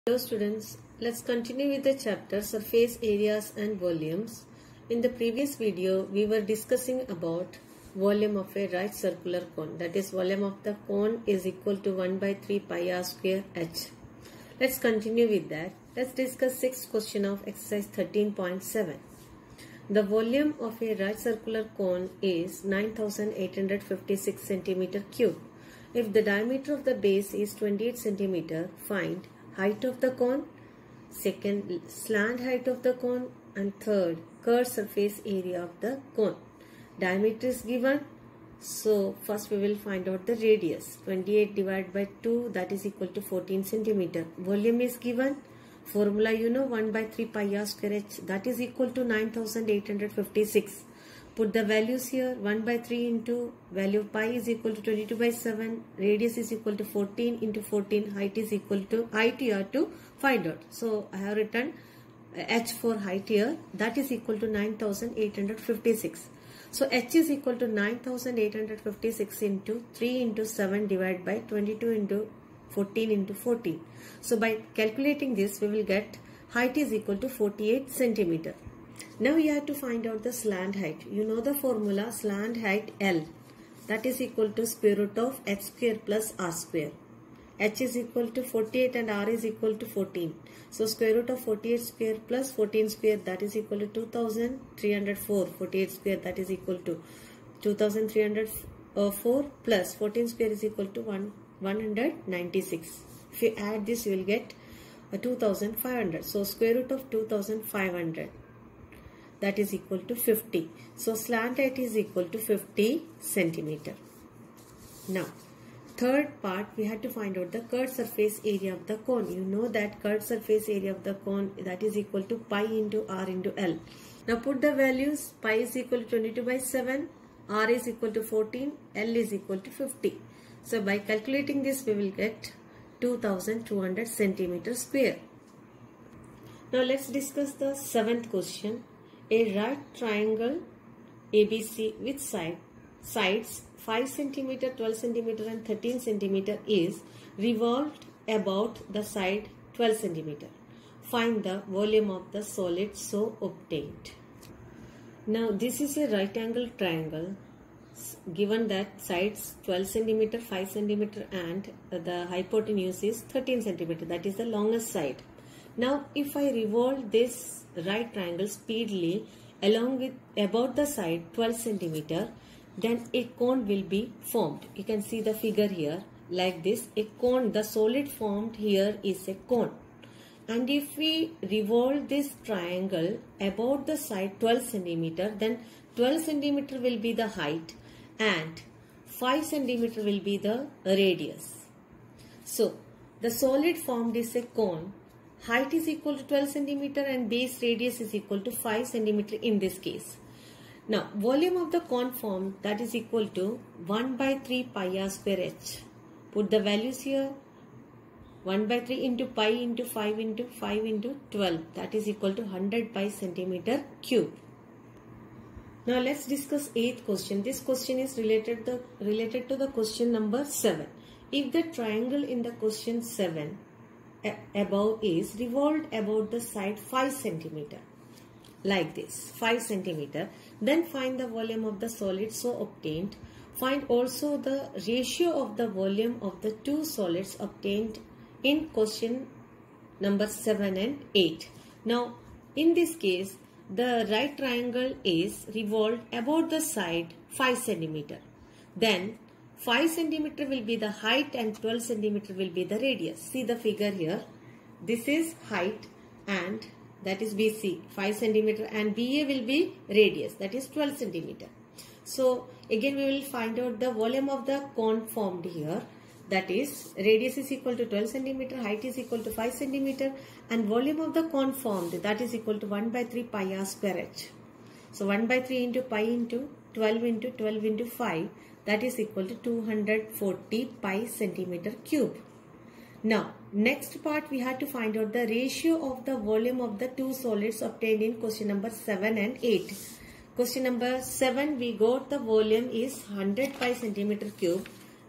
Hello students, let's continue with the chapter surface areas and volumes. In the previous video, we were discussing about volume of a right circular cone. That is, volume of the cone is equal to 1 by 3 pi r square h. Let's continue with that. Let's discuss 6th question of exercise 13.7. The volume of a right circular cone is 9856 centimeter cube. If the diameter of the base is 28 centimeter, find height of the cone, second slant height of the cone, and third curved surface area of the cone. Diameter is given, so first we will find out the radius. 28 divided by 2, that is equal to 14 centimeter. Volume is given, formula you know, 1 by 3 pi r square h, that is equal to 9856. Put the values here. 1 by 3 into value of pi is equal to 22 by 7. Radius is equal to 14 into 14. Height is equal to height here to find out. So I have written h for height here. That is equal to 9856. So h is equal to 9856 into 3 into 7 divided by 22 into 14 into 14. So by calculating this, we will get height is equal to 48 centimeter. Now we have to find out the slant height. You know the formula, slant height L, that is equal to square root of h square plus r square. H is equal to 48 and r is equal to 14. So square root of 48 square plus 14 square, that is equal to 2304. 48 square, that is equal to 2304 plus 14 square is equal to 196. If you add this, you will get 2500. So square root of 2500, that is equal to 50. So slant height is equal to 50 centimeter. Now, third part, we had to find out the curved surface area of the cone. You know that curved surface area of the cone, that is equal to pi into r into L. Now put the values. Pi is equal to 22 by 7, r is equal to 14, L is equal to 50. So by calculating this, we will get 2200 centimeter square. Now let's discuss the 7th question. A right triangle ABC with sides 5 cm, 12 cm and 13 cm is revolved about the side 12 cm. Find the volume of the solid so obtained. Now this is a right angle triangle given that sides 12 cm, 5 cm and the hypotenuse is 13 cm, that is the longest side. Now if I revolve this right triangle speedily along with about the side 12 centimeter, then a cone will be formed. You can see the figure here like this. A cone, the solid formed here is a cone. And if we revolve this triangle about the side 12 centimeter, then 12 centimeter will be the height and 5 centimeter will be the radius. So the solid formed is a cone. Height is equal to 12 centimeter and base radius is equal to 5 centimeter in this case. Now, volume of the cone formed, that is equal to 1 by 3 pi r square h. Put the values here. 1 by 3 into pi into 5 into 5 into 12, that is equal to 100 pi centimeter cube. Now let's discuss 8th question. This question is related to the question number 7. If the triangle in the question 7 above is revolved about the side 5 centimeter, like this, 5 centimeter, then find the volume of the solid so obtained. Find also the ratio of the volume of the two solids obtained in question number 7 and 8. Now in this case, the right triangle is revolved about the side 5 centimeter. Then 5 centimeter will be the height and 12 centimeter will be the radius. See the figure here. This is height and that is BC 5 centimeter and BA will be radius, that is 12 centimeter. So again we will find out the volume of the cone formed here. That is radius is equal to 12 centimeter, height is equal to 5 centimeter and volume of the cone formed, that is equal to 1 by 3 pi r square h. So 1 by 3 into pi into 12 into 5, that is equal to 240 pi centimeter cube. Now next part, we have to find out the ratio of the volume of the two solids obtained in question number 7 and 8. Question number 7, we got the volume is 100 pi centimeter cube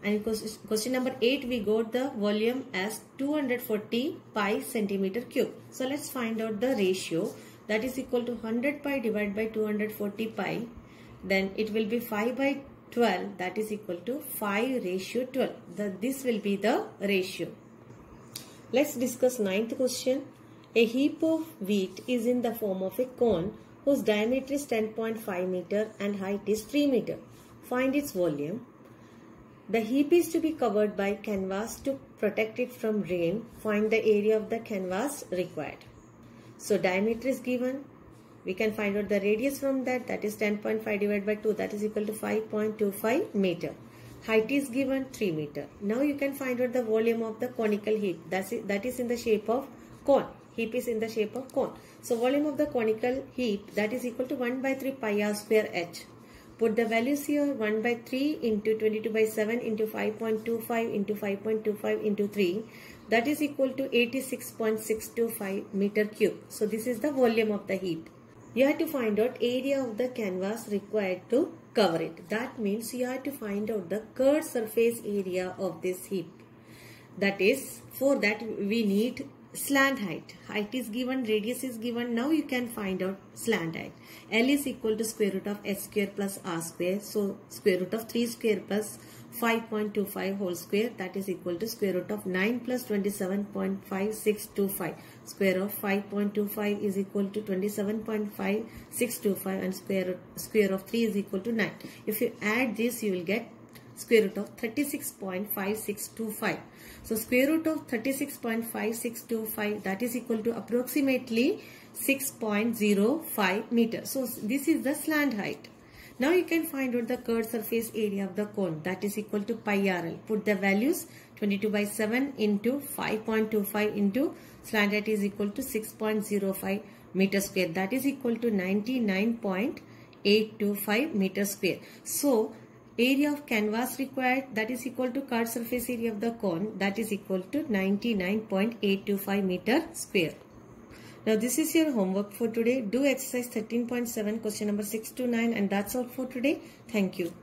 And question number 8, we got the volume as 240 pi centimeter cube. So let's find out the ratio. That is equal to 100 pi divided by 240 pi. Then it will be 5 by 12. That is equal to 5:12. This will be the ratio. Let's discuss 9th question. A heap of wheat is in the form of a cone whose diameter is 10.5 meter and height is 3 meter. Find its volume. The heap is to be covered by canvas to protect it from rain. Find the area of the canvas required. So diameter is given. We can find out the radius from that. That is 10.5 divided by 2. That is equal to 5.25 meter. Height is given 3 meter. Now you can find out the volume of the conical heap. That is in the shape of cone. Heap is in the shape of cone. So volume of the conical heap, that is equal to 1 by 3 pi r square h. Put the values here. 1 by 3 into 22 by 7 into 5.25 into 5.25 into 3. That is equal to 86.625 meter cube. So this is the volume of the heap. You have to find out area of the canvas required to cover it. That means you have to find out the curved surface area of this heap. That is, for that we need slant height. Height is given, radius is given. Now you can find out slant height. L is equal to square root of h square plus r square. So square root of 3 square plus 5.25 whole square, that is equal to square root of 9 plus 27.5625. Square of 5.25 is equal to 27.5625 and square of 3 is equal to 9. If you add this, you will get square root of 36.5625. So square root of 36.5625, that is equal to approximately 6.05 meters. So this is the slant height. Now you can find out the curved surface area of the cone, that is equal to pi RL. Put the values. 22 by 7 into 5.25 into slant height is equal to 6.05 meter square. That is equal to 99.825 meter square. So area of canvas required, that is equal to curved surface area of the cone, that is equal to 99.825 meter square. Now this is your homework for today. Do exercise 13.7 question number 6 to 9, and that's all for today. Thank you.